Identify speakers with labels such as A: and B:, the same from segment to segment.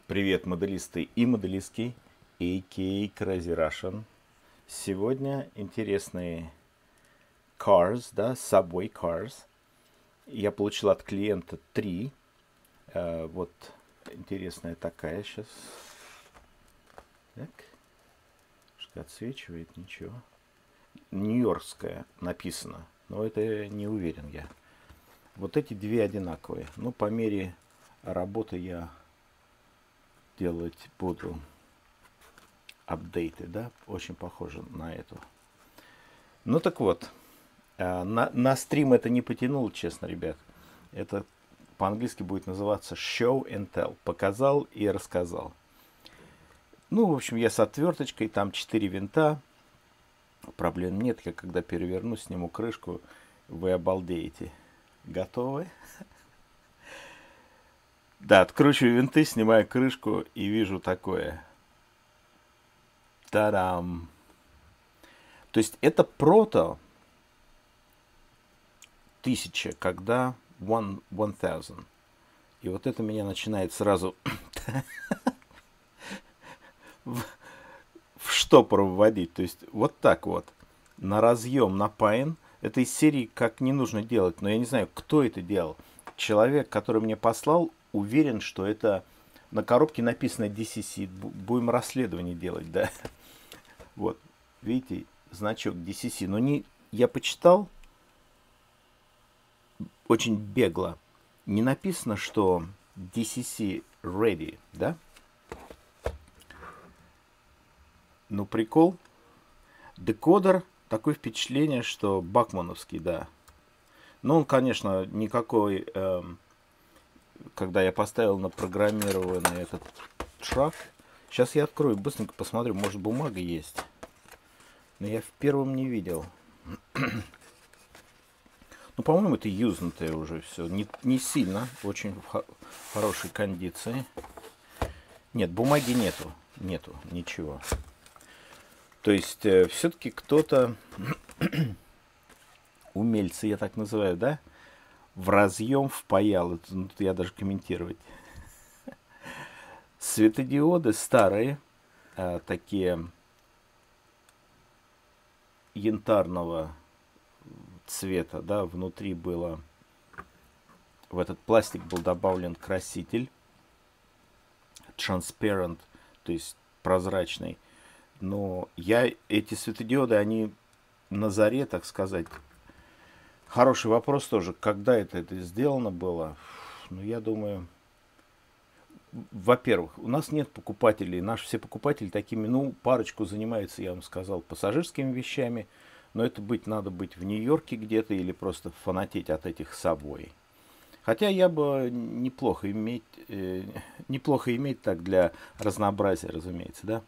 A: Привет, моделисты и моделистки, a.k.a. Crazy Russian. Сегодня интересные cars, да, Subway cars. Я получил от клиента 3. Вот интересная такая сейчас. Так, что отсвечивает, ничего. Нью-Йоркская написано, но это не уверен я. Вот эти две одинаковые. Ну, по мере работы я делать буду апдейты, да, очень похоже на эту. Ну так вот, на стрим это не потянул, честно, ребят. Это по-английски будет называться show and tell. Показал и рассказал. Ну, в общем, я с отверточкой, там 4 винта. Проблем нет, я когда переверну, сниму крышку, вы обалдеете. Готовы? Да, откручиваю винты, снимаю крышку и вижу такое. Та-дам! То есть это прото 1000, когда 1000. И вот это меня начинает сразу в штопор вводить. То есть вот так вот. На разъем, на пайн. Это из серии как не нужно делать. Но я не знаю, кто это делал. Человек, который мне послал, уверен, что это на коробке написано DCC. Будем расследование делать, да. Вот. Видите, значок DCC. Но не, я почитал очень бегло. Не написано, что DCC ready, да? Ну, прикол. Декодер, такое впечатление, что бакмановский, да. Но он, конечно, никакой, когда я поставил на программированный этот шаг. Сейчас я открою, быстренько посмотрю, может бумага есть. Но я в первом не видел. Ну, по-моему, это юзнутое уже все. Не сильно, очень в хорошей кондиции. Нет, бумаги нету. Нету, ничего. То есть, все-таки кто-то, умельцы, я так называю, да, в разъем впаял. Это, ну, я даже комментировать. Светодиоды старые, такие янтарного цвета, да, внутри было, в этот пластик был добавлен краситель, transparent, то есть прозрачный. Но эти светодиоды, они на заре, так сказать. Хороший вопрос тоже, когда это сделано было. Ну, я думаю, во-первых, у нас нет покупателей. Наши все покупатели такими, ну, парочку занимаются, я вам сказал, пассажирскими вещами. Но это надо быть в Нью-Йорке где-то или просто фанатеть от этих Subway. Хотя я бы неплохо иметь так для разнообразия, разумеется, да.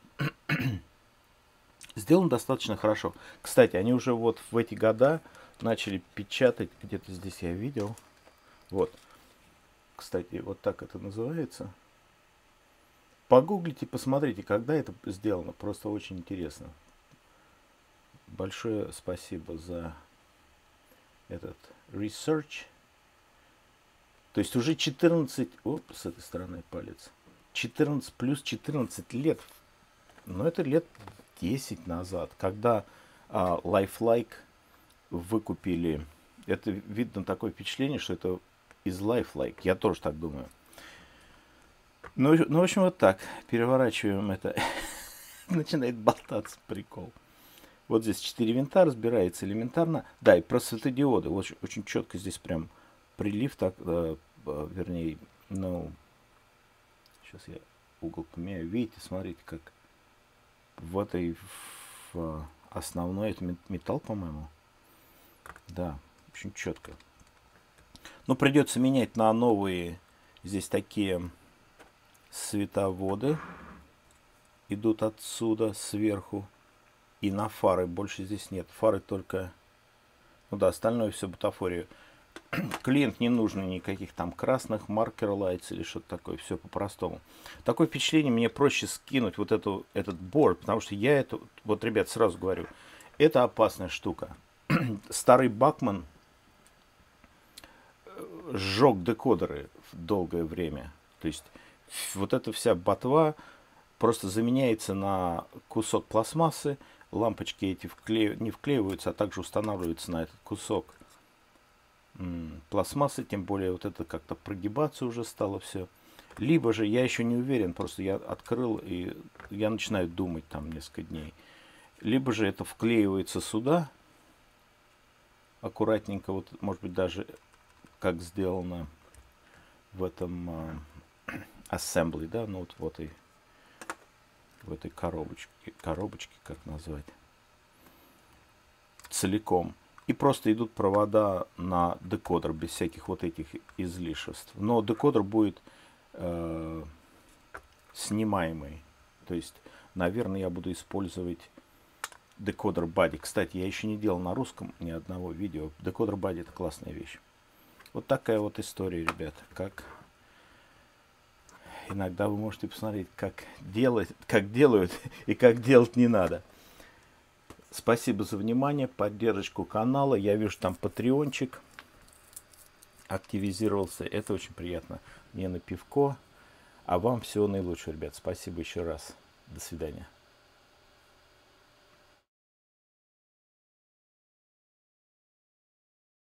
A: Сделано достаточно хорошо. Кстати, они уже вот в эти года начали печатать, где-то здесь я видел. Вот. Кстати, вот так это называется. Погуглите, посмотрите, когда это сделано. Просто очень интересно. Большое спасибо за этот research. То есть уже 14, с этой стороны палец. 14 плюс 14 лет. Но это лет 10 назад, когда Lifelike выкупили. Это видно такое впечатление, что это из Lifelike. Я тоже так думаю. Ну, в общем, вот так. Переворачиваем это. Начинает болтаться, прикол. Вот здесь 4 винта, разбирается элементарно. Да, и про светодиоды. Очень, очень четко здесь прям прилив, так, вернее, ну, сейчас я угол поменяю. Видите, смотрите, как в этой основной, это металл, по-моему. Да, очень четко. Но придется менять на новые. Здесь такие световоды идут отсюда, сверху. И на фары больше здесь нет. Фары только, ну да, остальное все бутафорию. Клиент не нужно никаких там красных маркер лайтс или что-то такое. Все по-простому. Такое впечатление, мне проще скинуть вот этот борт, потому что я это, вот, ребят, сразу говорю, это опасная штука. Старый Бакман сжег декодеры в долгое время. То есть Вот эта вся ботва просто заменяется на кусок пластмассы. Лампочки эти не вклеиваются, а также устанавливаются на этот кусок пластмассы. Тем более вот это как-то прогибаться уже стало все. Либо же, я еще не уверен, просто я открыл и я начинаю думать там несколько дней. Либо же это вклеивается сюда аккуратненько, вот может быть даже как сделано в этом assembly, да, ну вот в этой коробочке, как назвать, целиком. И просто идут провода на декодер без всяких вот этих излишеств. Но декодер будет снимаемый. То есть, наверное, я буду использовать декодер Buddy. Кстати, я еще не делал на русском ни одного видео. Декодер Buddy — это классная вещь. Вот такая вот история, ребята. Как иногда вы можете посмотреть, как делают и как делать не надо. Спасибо за внимание, поддержку канала. Я вижу, там патреончик активизировался. Это очень приятно. Мне на пивко. А вам всего наилучшего, ребят. Спасибо еще раз. До свидания.